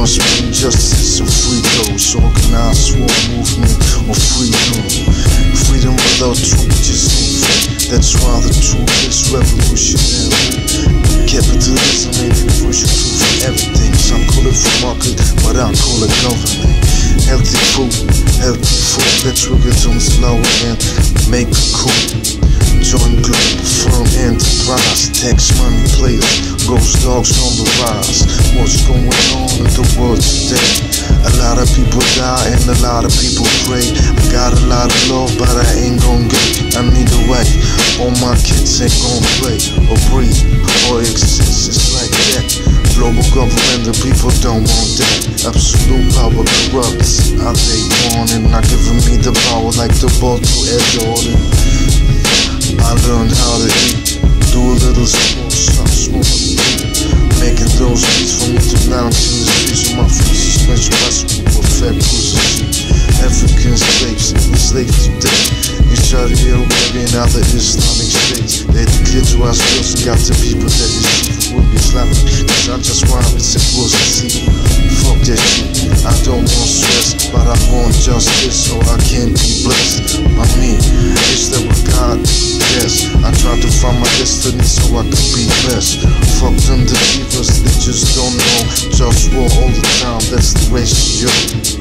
must mean justice and free those. Organized war movement or freedom. Freedom without truth just ain't free. That's why the truth is revolutionary. Capitalism ain't the crucial truth for everything. Some call it free market, but I call it government. Healthy food, let's trigger to slow and make a coup. Join Globalfirm enterprise, tax money players, GhostDogz on the rise. What's going on in the world today? A lot of people die and a lot of people pray. I got a lot of love, but I ain't gon' get. I need a wife, all my kids ain't gon' play or breathe or exist. It's like that. Global government, the people don't want that. Absolute power corrupts. I they want it, not giving me the power like the ball to Air Jordan. I learned how to eat, do a little sport, stop smoking, making those beats for me to lounge in the streets with my free suspension bicycle with fat cruisers. African slaves, enslaved today in Saudi Arabia and other Islamic states. They declare to ourselves and got the people that is evil will be slapping. Cause I just rhyme and say was a secret. Fuck that shit, I don't want stress, but I want justice so I can be blessed by me. Is there a God? Yes, I try to find my destiny so I can be blessed. Fuck them deceivers, they just don't know. Just war all the time, that's the ratio.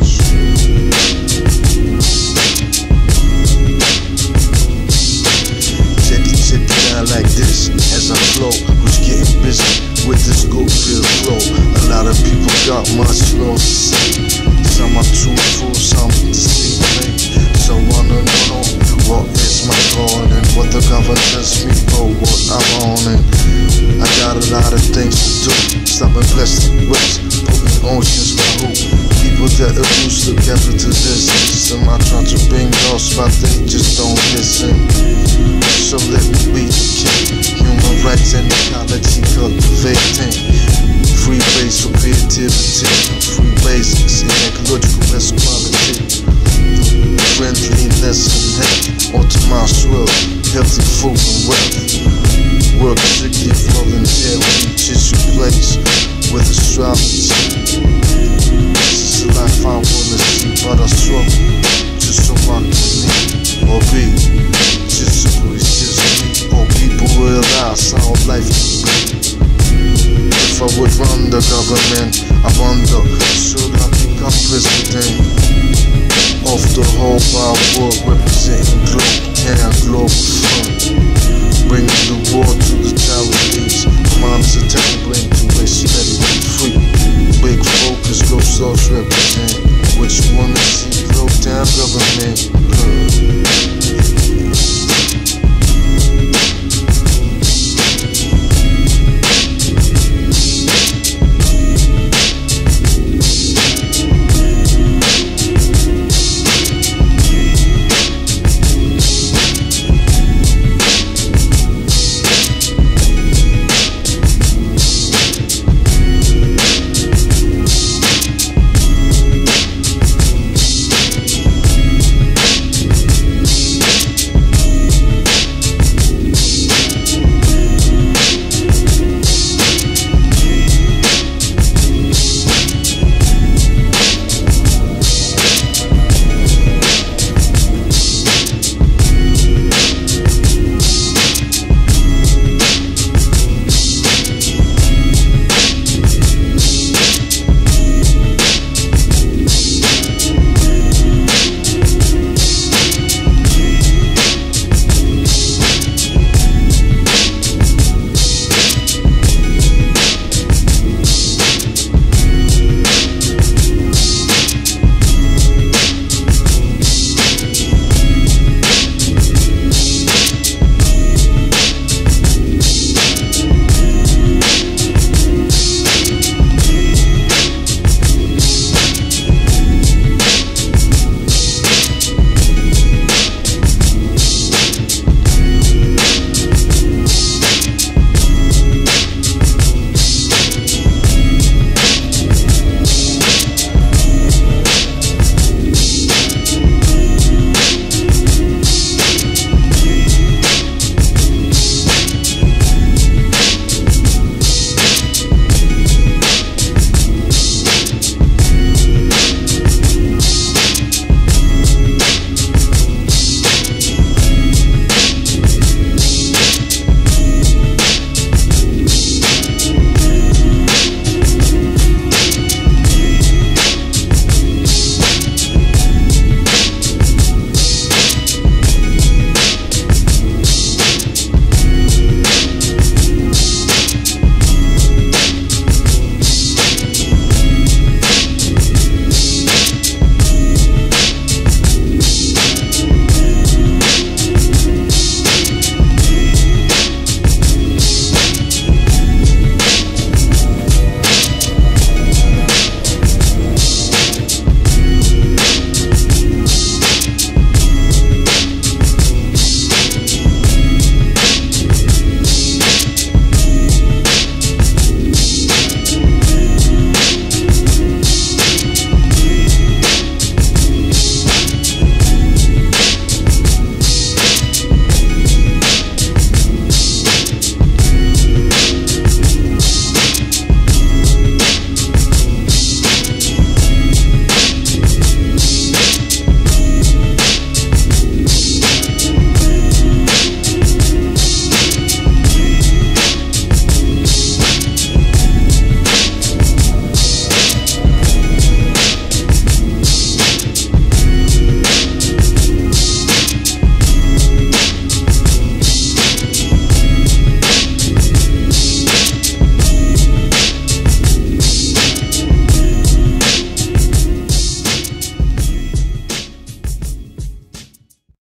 Check it out like this as I flow. Who's getting busy with this good feel flow? A lot of people got much love to say. Some are truthful, some deceiving. So I wanna know what is my calling, what the government tells me for what I'm on. And I got a lot of things to do. Stopping plastic waste, putting oceans my hoop. People that abuse the capitalist system, I try to bring those, but they just don't listen. So let me be the king. Human rights and ecology cultivating. Free base for creativity. Free basics in ecological equality. Friendliness and hate. Onto my swirl. Healthy food and wealth. Work strictly volunteer. Teach you place with astrology. This is the life I wanna see, but I struggle just so I can live or be. Just so it's just me, or people realize how life can be. If I would run the government, I wonder, should I become president of the whole wide world, representing Globalfirm, bringing the war to the charities. Minds are tabling to a steady free. Big focus, GhostDogz represent. What you wanna see, glow down government.